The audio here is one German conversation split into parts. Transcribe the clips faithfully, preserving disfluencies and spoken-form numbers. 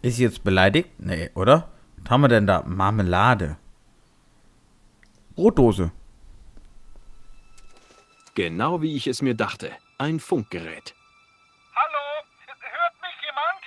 Ist sie jetzt beleidigt? Nee, oder? Was haben wir denn da? Marmelade. Brotdose. Genau wie ich es mir dachte. Ein Funkgerät. Hallo? Hört mich jemand?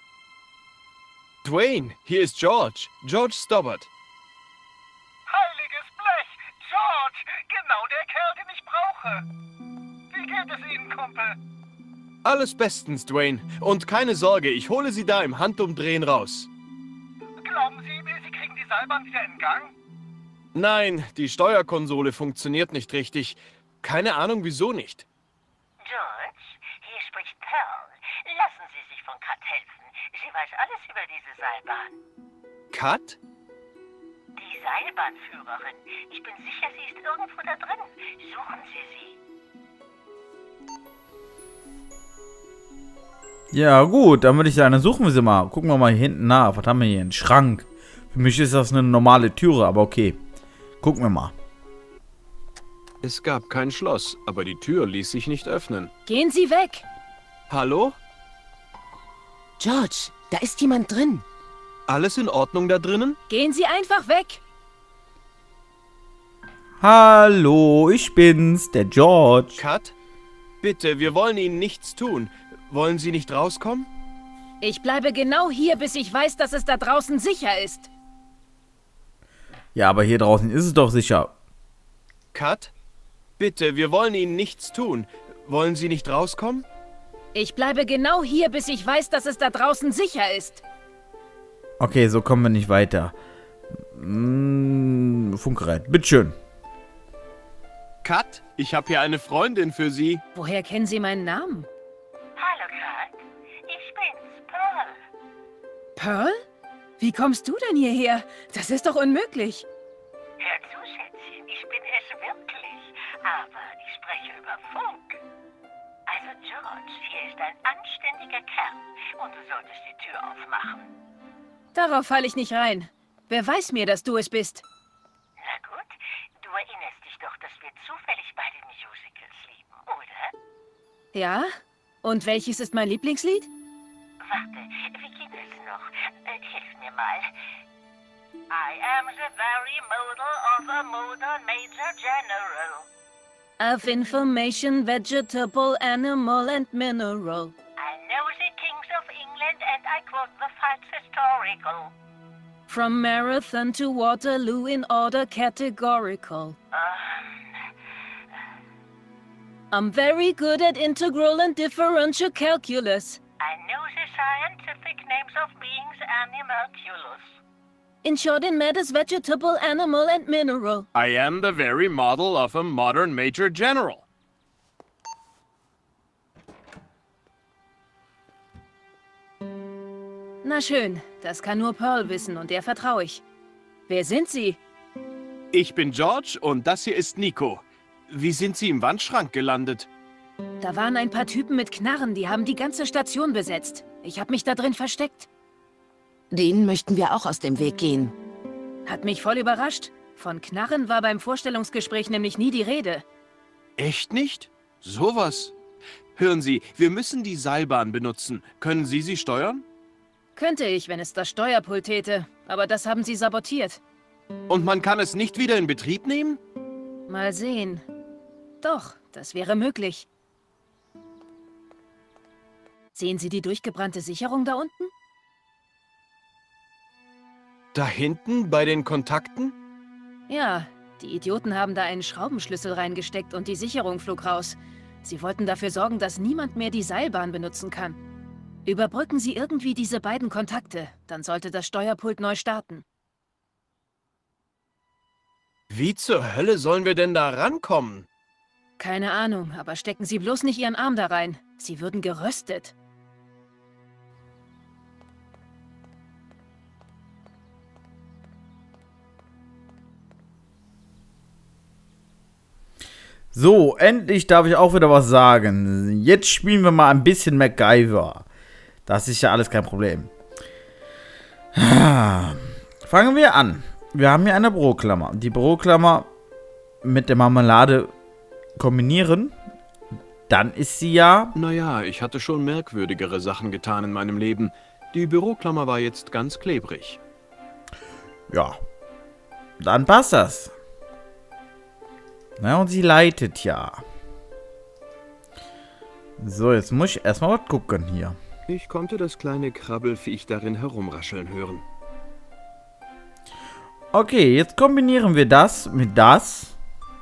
Dwayne, hier ist George. George Stobbart. Heiliges Blech! George! Genau der Kerl, den ich brauche. Wie geht es Ihnen, Kumpel? Alles bestens, Dwayne. Und keine Sorge, ich hole Sie da im Handumdrehen raus. Glauben Sie, Sie kriegen die Seilbahn wieder in Gang? Nein, die Steuerkonsole funktioniert nicht richtig. Keine Ahnung, wieso nicht. George, hier spricht Pearl. Lassen Sie sich von Kat helfen. Sie weiß alles über diese Seilbahn. Kat? Die Seilbahnführerin. Ich bin sicher, sie ist irgendwo da drin. Suchen Sie sie. Ja, gut, dann würde ich sagen, dann suchen wir sie mal. Gucken wir mal hier hinten nach. Was haben wir hier? Ein Schrank. Für mich ist das eine normale Türe, aber okay. Gucken wir mal. Es gab kein Schloss, aber die Tür ließ sich nicht öffnen. Gehen Sie weg! Hallo? George, da ist jemand drin. Alles in Ordnung da drinnen? Gehen Sie einfach weg! Hallo, ich bin's, der George. Kat? Bitte, wir wollen Ihnen nichts tun. Wollen Sie nicht rauskommen? Ich bleibe genau hier, bis ich weiß, dass es da draußen sicher ist. Ja, aber hier draußen ist es doch sicher. Kat? Bitte, wir wollen Ihnen nichts tun. Wollen Sie nicht rauskommen? Ich bleibe genau hier, bis ich weiß, dass es da draußen sicher ist. Okay, so kommen wir nicht weiter. Hm, Funkgerät, bitteschön. Kat, ich habe hier eine Freundin für Sie. Woher kennen Sie meinen Namen? Hallo, Kat. Ich bin's, Pearl. Pearl? Wie kommst du denn hierher? Das ist doch unmöglich. Hör zu, Schätzchen, ich bin es wirklich. Aber ich spreche über Funk. Also, George, hier ist ein anständiger Kerl. Und du solltest die Tür aufmachen. Darauf falle ich nicht rein. Wer weiß mir, dass du es bist? Na gut, du erinnerst dich doch, dass wir zufällig beide Musicals lieben, oder? Ja? Und welches ist mein Lieblingslied? Warte, wie geht es noch? Äh, hilf mir mal. I am the very model of a modern Major General. Of information, vegetable, animal and mineral. I know the kings of England and I quote the facts historical. From Marathon to Waterloo in order categorical. I'm very good at integral and differential calculus. I know the scientific names of beings animalculous. In short, in matters vegetable, animal and mineral. I am the very model of a modern Major General. Na schön, das kann nur Pearl wissen und der vertraue ich. Wer sind Sie? Ich bin George und das hier ist Nico. Wie sind Sie im Wandschrank gelandet? Da waren ein paar Typen mit Knarren, die haben die ganze Station besetzt. Ich habe mich da drin versteckt. Denen möchten wir auch aus dem Weg gehen. Hat mich voll überrascht. Von Knarren war beim Vorstellungsgespräch nämlich nie die Rede. Echt nicht? Sowas? Hören Sie, wir müssen die Seilbahn benutzen. Können Sie sie steuern? Könnte ich, wenn es das Steuerpult täte. Aber das haben sie sabotiert. Und man kann es nicht wieder in Betrieb nehmen? Mal sehen. Doch, das wäre möglich. Sehen Sie die durchgebrannte Sicherung da unten? Da hinten bei den Kontakten? Ja, die Idioten haben da einen Schraubenschlüssel reingesteckt und die Sicherung flog raus. Sie wollten dafür sorgen, dass niemand mehr die Seilbahn benutzen kann. Überbrücken Sie irgendwie diese beiden Kontakte, dann sollte das Steuerpult neu starten. Wie zur Hölle sollen wir denn da rankommen? Keine Ahnung, aber stecken Sie bloß nicht Ihren Arm da rein. Sie würden geröstet. So, endlich darf ich auch wieder was sagen. Jetzt spielen wir mal ein bisschen MacGyver. Das ist ja alles kein Problem. Fangen wir an. Wir haben hier eine Büroklammer. Die Büroklammer mit der Marmelade kombinieren. Dann ist sie ja... Naja, ich hatte schon merkwürdigere Sachen getan in meinem Leben. Die Büroklammer war jetzt ganz klebrig. Ja. Dann passt das. Na, und sie leitet ja. So, jetzt muss ich erstmal was gucken hier. Ich konnte das kleine Krabbelfiech darin herumrascheln hören. Okay, jetzt kombinieren wir das mit das.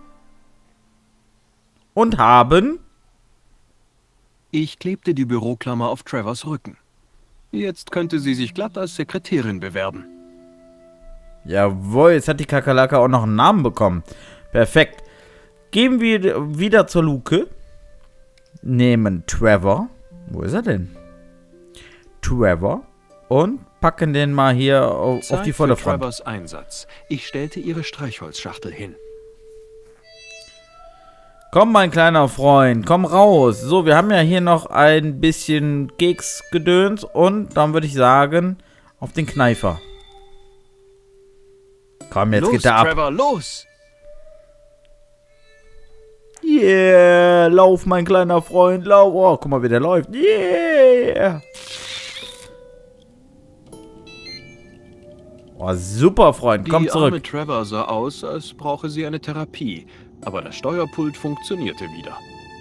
Und haben... Ich klebte die Büroklammer auf Trevors Rücken. Jetzt könnte sie sich glatt als Sekretärin bewerben. Jawohl, jetzt hat die Kakerlake auch noch einen Namen bekommen. Perfekt. Gehen wir wieder zur Luke. Nehmen Trevor. Wo ist er denn? Trevor. Und packen den mal hier auf, Zeit auf die für Vorderfront. Trevors Einsatz. Ich stellte ihre Streichholzschachtel hin. Komm, mein kleiner Freund, komm raus. So, wir haben ja hier noch ein bisschen Keksgedöns und dann würde ich sagen, auf den Kneifer. Komm, jetzt los, geht er ab. Trevor, los! Yeah, lauf, mein kleiner Freund, lauf. Oh, guck mal, wie der läuft. Yeah. Oh, super, Freund, komm Die zurück. arme Trevor sah aus, als brauche sie eine Therapie. Aber das Steuerpult funktionierte wieder.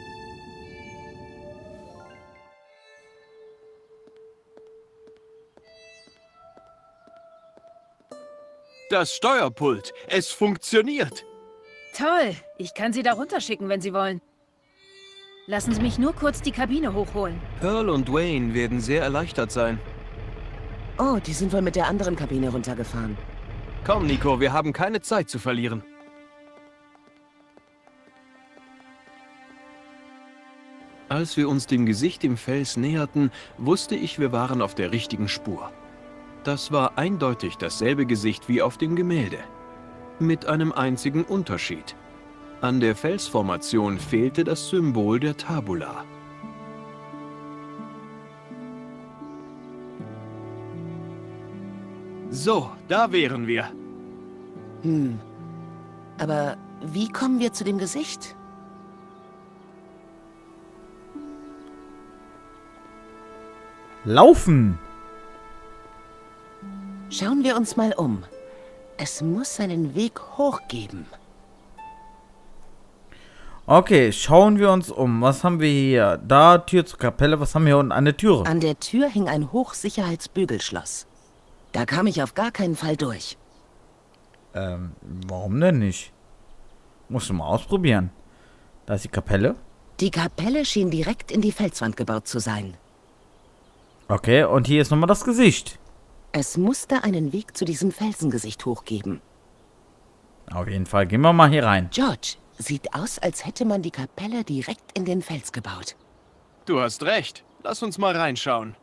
Das Steuerpult, es funktioniert. Toll. Ich kann Sie da runterschicken, wenn Sie wollen. Lassen Sie mich nur kurz die Kabine hochholen. Pearl und Dwayne werden sehr erleichtert sein. Oh, die sind wohl mit der anderen Kabine runtergefahren. Komm, Nico, wir haben keine Zeit zu verlieren. Als wir uns dem Gesicht im Fels näherten, wusste ich, wir waren auf der richtigen Spur. Das war eindeutig dasselbe Gesicht wie auf dem Gemälde. Mit einem einzigen Unterschied. An der Felsformation fehlte das Symbol der Tabula. So, da wären wir. Hm. Aber wie kommen wir zu dem Gesicht? Laufen. Schauen wir uns mal um. Es muss einen Weg hoch geben. Okay, schauen wir uns um. Was haben wir hier? Da, Tür zur Kapelle. Was haben wir hier unten? Eine Türe. An der Tür hing ein Hochsicherheitsbügelschloss. Da kam ich auf gar keinen Fall durch. Ähm, warum denn nicht? Musst du mal ausprobieren. Da ist die Kapelle. Die Kapelle schien direkt in die Felswand gebaut zu sein. Okay, und hier ist nochmal das Gesicht. Es musste einen Weg zu diesem Felsengesicht hochgeben. Auf jeden Fall. Gehen wir mal hier rein. George, sieht aus, als hätte man die Kapelle direkt in den Fels gebaut. Du hast recht. Lass uns mal reinschauen.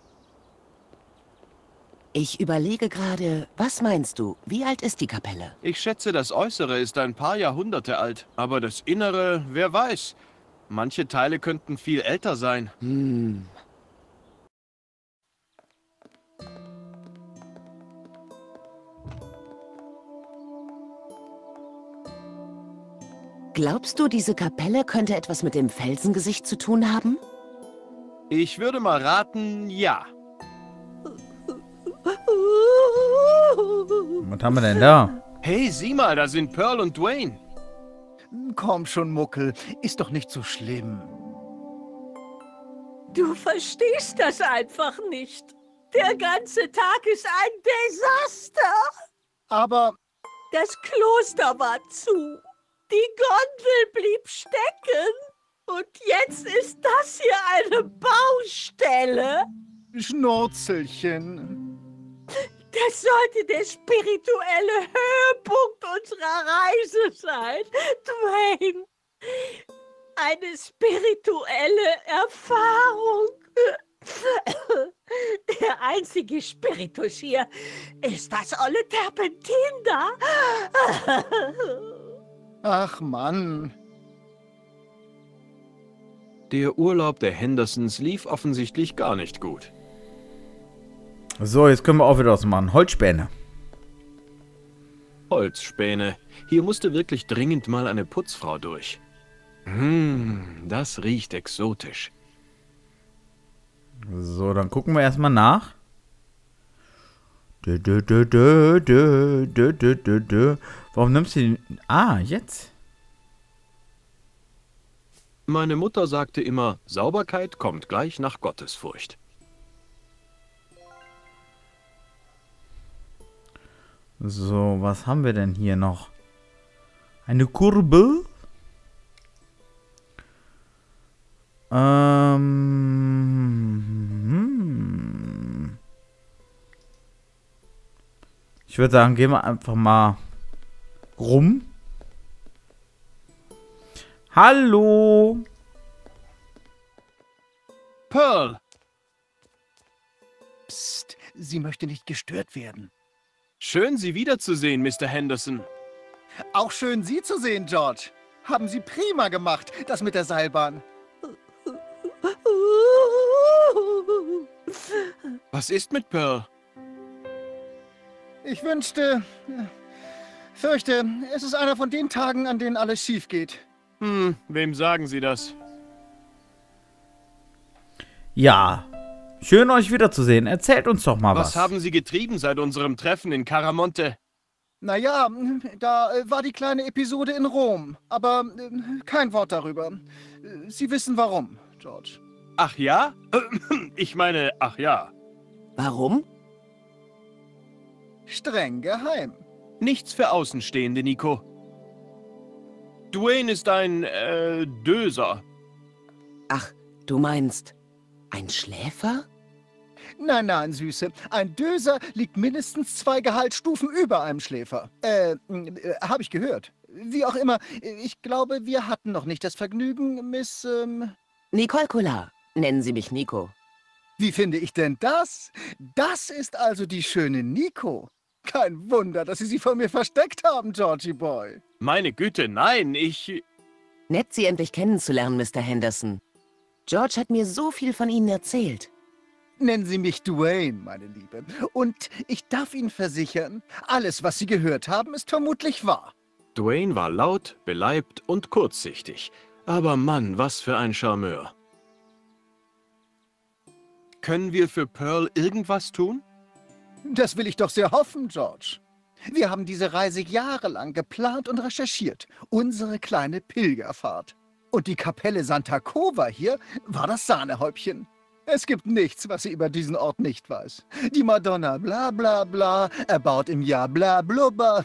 Ich überlege gerade, was meinst du? Wie alt ist die Kapelle? Ich schätze, das Äußere ist ein paar Jahrhunderte alt. Aber das Innere, wer weiß. Manche Teile könnten viel älter sein. Hm. Glaubst du, diese Kapelle könnte etwas mit dem Felsengesicht zu tun haben? Ich würde mal raten, ja. Was haben wir denn da? Hey, sieh mal, da sind Pearl und Dwayne. Komm schon, Muckel. Ist doch nicht so schlimm. Du verstehst das einfach nicht. Der ganze Tag ist ein Desaster. Aber Das Kloster war zu. Die Gondel blieb stecken. Und jetzt ist das hier eine Baustelle. Schnurzelchen. Das sollte der spirituelle Höhepunkt unserer Reise sein, Dwayne. Eine spirituelle Erfahrung. Der einzige Spiritus hier ist das olle Terpentin da. Ach Mann. Der Urlaub der Hendersons lief offensichtlich gar nicht gut. So, jetzt können wir auch wieder was machen. Holzspäne. Holzspäne. Hier musste wirklich dringend mal eine Putzfrau durch. Hm, das riecht exotisch. So, dann gucken wir erstmal nach. Dö, dö, dö, dö, dö, dö, dö, dö, dö. Warum nimmst du den... Ah, jetzt. Meine Mutter sagte immer, Sauberkeit kommt gleich nach Gottesfurcht. So, was haben wir denn hier noch? Eine Kurbel. Ähm... Ich würde sagen, gehen wir einfach mal rum. Hallo. Pearl! Psst, sie möchte nicht gestört werden. Schön, Sie wiederzusehen, Mister Henderson. Auch schön, Sie zu sehen, George. Haben Sie prima gemacht, das mit der Seilbahn. Was ist mit Pearl? Ich wünschte... Fürchte, es ist einer von den Tagen, an denen alles schief geht. Hm, wem sagen Sie das? Ja, schön euch wiederzusehen. Erzählt uns doch mal was. Was haben Sie getrieben seit unserem Treffen in Caramonte? Naja, da äh, war die kleine Episode in Rom. Aber äh, kein Wort darüber. Äh, Sie wissen warum, George. Ach ja? Ich meine, ach ja. Warum? Streng geheim. Nichts für Außenstehende, Nico. Dwayne ist ein, äh, Döser. Ach, du meinst, ein Schläfer? Nein, nein, Süße. Ein Döser liegt mindestens zwei Gehaltsstufen über einem Schläfer. Äh, äh habe ich gehört. Wie auch immer, ich glaube, wir hatten noch nicht das Vergnügen, Miss, ähm... Nicole Collard. Nennen Sie mich Nico. Wie finde ich denn das? Das ist also die schöne Nico. Kein Wunder, dass Sie sie vor mir versteckt haben, Georgie Boy. Meine Güte, nein, ich... Nett, Sie endlich kennenzulernen, Mister Henderson. George hat mir so viel von Ihnen erzählt. Nennen Sie mich Dwayne, meine Liebe. Und ich darf Ihnen versichern, alles, was Sie gehört haben, ist vermutlich wahr. Dwayne war laut, beleibt und kurzsichtig. Aber Mann, was für ein Charmeur. Können wir für Pearl irgendwas tun? Das will ich doch sehr hoffen, George. Wir haben diese Reise jahrelang geplant und recherchiert. Unsere kleine Pilgerfahrt. Und die Kapelle Santa Cova hier war das Sahnehäubchen. Es gibt nichts, was sie über diesen Ort nicht weiß. Die Madonna bla bla bla, erbaut im Jahr bla blubber.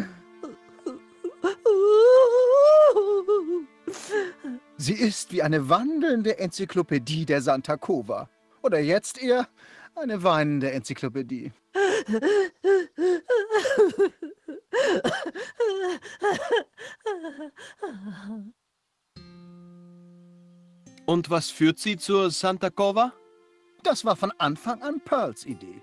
Sie ist wie eine wandelnde Enzyklopädie der Santa Cova. Oder jetzt eher eine weinende Enzyklopädie. Und was führt Sie zur Santa Cova? Das war von Anfang an Pearls Idee.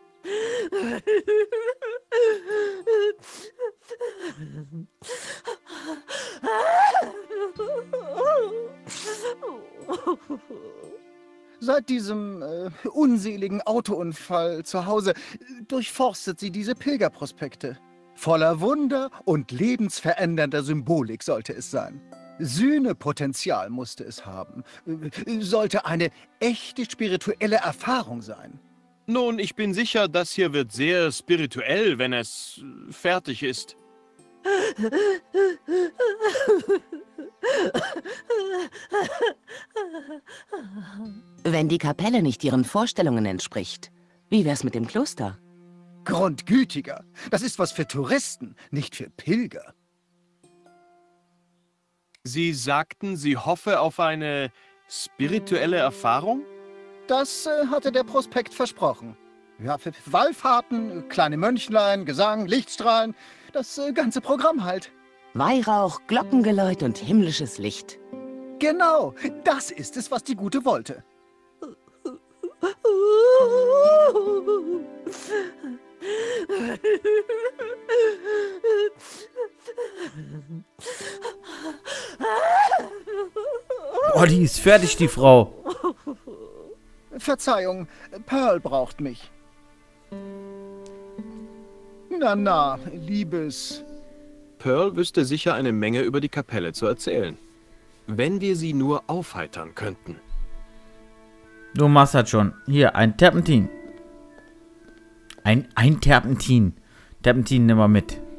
Seit diesem äh, unseligen Autounfall zu Hause durchforstet sie diese Pilgerprospekte. Voller Wunder und lebensverändernder Symbolik sollte es sein. Sühnepotenzial musste es haben. Sollte eine echte spirituelle Erfahrung sein. Nun, ich bin sicher, das hier wird sehr spirituell, wenn es äh, fertig ist. Wenn die Kapelle nicht Ihren Vorstellungen entspricht, wie wär's mit dem Kloster? Grundgütiger. Das ist was für Touristen, nicht für Pilger. Sie sagten, Sie hoffe auf eine spirituelle Erfahrung? Das äh, hatte der Prospekt versprochen. Ja, für Wallfahrten, kleine Mönchlein, Gesang, Lichtstrahlen, das äh, ganze Programm halt. Weihrauch, Glockengeläut und himmlisches Licht. Genau, das ist es, was die Gute wollte. Oh, die ist fertig, die Frau. Verzeihung, Pearl braucht mich. Na, na, Liebes... Pearl wüsste sicher eine Menge über die Kapelle zu erzählen. Wenn wir sie nur aufheitern könnten. Du machst das schon. Hier, ein Terpentin. Ein, ein Terpentin. Terpentin nehmen wir mit.